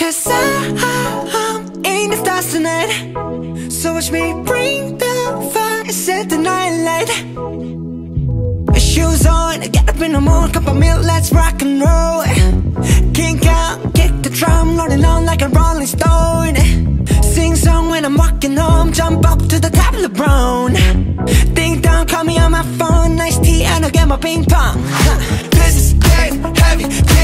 'Cause I'm in the stars tonight. So watch me bring the fire and set the night light. Shoes on, get up in the morning, cup of milk, let's rock and roll. Kink out, kick the drum, rolling on like a rolling stone. Sing song when I'm walking home, jump up to the top of the brown. Ding dong, call me on my phone, nice tea and I'll get my ping pong. This is getting heavy.